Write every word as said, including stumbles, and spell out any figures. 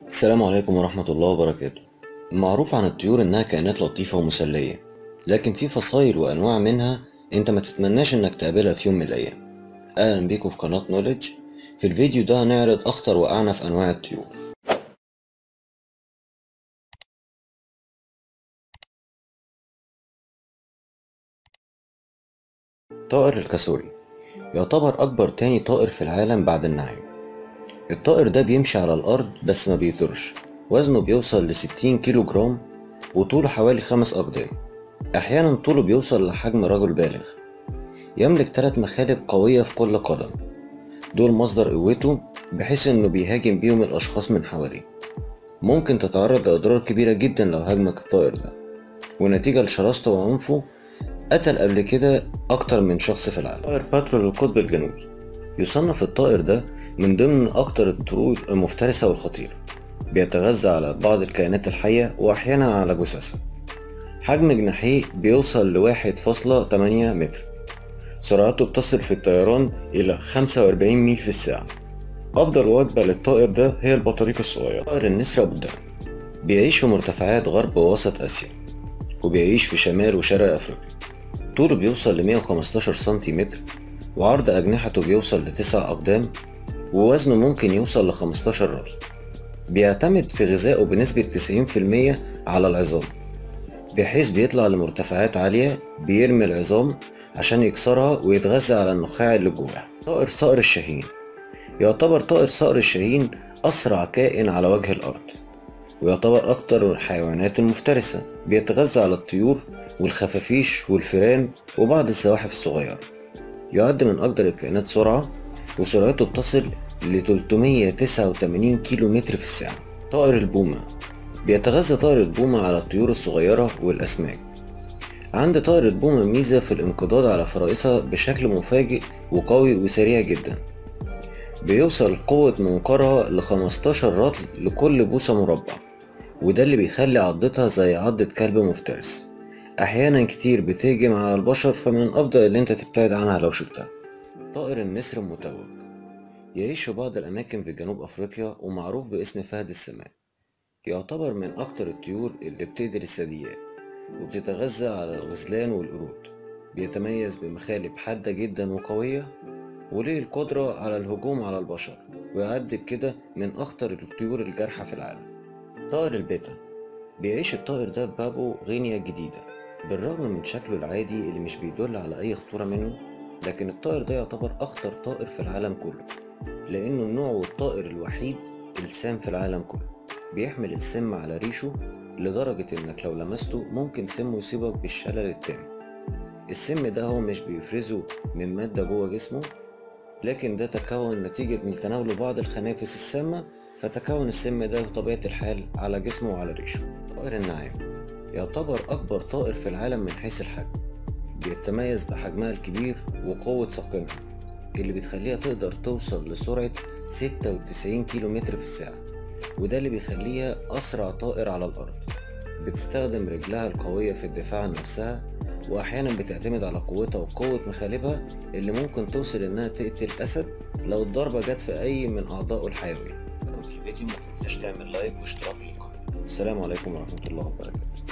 السلام عليكم ورحمة الله وبركاته. معروف عن الطيور إنها كائنات لطيفة ومسلية، لكن في فصائل وأنواع منها أنت ما تتمناش إنك تقابلها في يوم من الأيام. أهلا بيكم في قناة نوليدج. في الفيديو ده هنعرض أخطر وأعنف أنواع الطيور. طائر الكاسوري يعتبر أكبر تاني طائر في العالم بعد النعام. الطائر ده بيمشي على الأرض بس ما بيطيرش، وزنه بيوصل لستين كيلو جرام وطوله حوالي خمس أقدام. أحيانا طوله بيوصل لحجم رجل بالغ. يملك ثلاث مخالب قوية في كل قدم، دول مصدر قوته بحيث انه بيهاجم بيهم الاشخاص من حواليه. ممكن تتعرض لاضرار كبيرة جدا لو هاجمك الطائر ده، ونتيجة لشراسته وعنفه قتل قبل كده اكتر من شخص في العالم. طائر باترول القطب الجنوبي يصنف الطائر ده من ضمن اكتر الطيور المفترسة والخطيرة. بيتغذى على بعض الكائنات الحية واحيانا على جثثها. حجم جناحيه بيوصل لواحد فاصلة تمانية متر. سرعته بتصل في الطيران إلى خمسة وأربعين ميل في الساعة. أفضل وجبة للطائر ده هي البطاريق الصغيرة. طائر النسر أبو الدهب بيعيش في مرتفعات غرب ووسط آسيا، وبيعيش في شمال وشرق أفريقيا. طوله بيوصل لمية وخمستاشر سنتيمتر، وعرض أجنحته بيوصل لتسع أقدام، ووزنه ممكن يوصل لخمستاشر رطل. بيعتمد في غذائه بنسبة تسعين في المية على العظام، بحيث بيطلع لمرتفعات عالية بيرمي العظام عشان يكسرها ويتغذى على النخاع اللي جواها. طائر صقر الشاهين يعتبر طائر صقر الشاهين أسرع كائن على وجه الأرض، ويعتبر أكتر الحيوانات المفترسة. بيتغذى على الطيور والخفافيش والفئران وبعض الزواحف الصغيرة. يعد من أقدر الكائنات سرعة، وسرعته بتصل ل ثلاثمية وتسعة وتمانين كيلو متر في الساعة. طائر البومة بيتغذى طائر البومة على الطيور الصغيرة والأسماك. عند طائر البومة ميزة في الانقضاض على فرائسها بشكل مفاجئ وقوي وسريع جدا. بيوصل قوة منقارها لخمستاشر رطل لكل بوصة مربع، وده اللي بيخلي عضتها زي عضة كلب مفترس. أحيانا كتير بتهجم على البشر، فمن الأفضل اللي انت تبتعد عنها لو شفتها. طائر النسر المتوج يعيش في بعض الأماكن في جنوب أفريقيا، ومعروف باسم فهد السماء. يعتبر من أكتر الطيور اللي بتقتل الثدييات، وبتتغذى على الغزلان والقرود. بيتميز بمخالب حادة جدا وقوية، وليه القدرة على الهجوم على البشر، ويعد بكده من أخطر الطيور الجارحة في العالم. طائر البيتا بيعيش الطائر ده في بابو غينيا الجديدة. بالرغم من شكله العادي اللي مش بيدل على أي خطورة منه، لكن الطائر ده يعتبر أخطر طائر في العالم كله، لأنه النوع والطائر الوحيد السام في العالم كله. بيحمل السم على ريشه لدرجة إنك لو لمسته ممكن سمه يصيبك بالشلل التام. السم ده هو مش بيفرزه من مادة جوه جسمه، لكن ده تكون نتيجة من تناول بعض الخنافس السامة، فتكون السم ده بطبيعة الحال على جسمه وعلى ريشه. طائر النعام يعتبر أكبر طائر في العالم من حيث الحجم. بيتميز بحجمها الكبير وقوة ساقينها اللي بتخليها تقدر توصل لسرعة ستة وتسعين كيلو متر في الساعة، وده اللي بيخليها أسرع طائر على الأرض. بتستخدم رجلها القوية في الدفاع عن نفسها، وأحيانا بتعتمد على قوتها وقوة مخالبها اللي ممكن توصل إنها تقتل أسد لو الضربة جت في أي من أعضائه الحيوية. لو الفيديو ما تنساش تعمل لايك واشتراك للقناة. السلام عليكم ورحمة الله وبركاته.